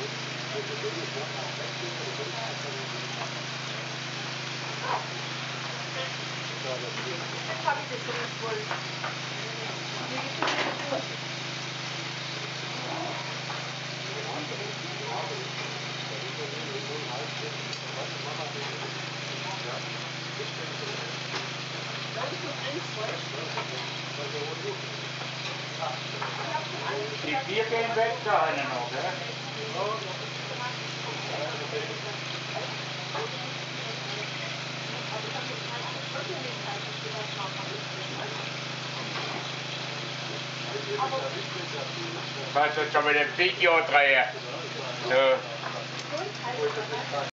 Jetzt habe ich das jetzt wohl. Die 4 gehen weg, da eine noch, gell? Was soll schon mit dem Video drehen? So.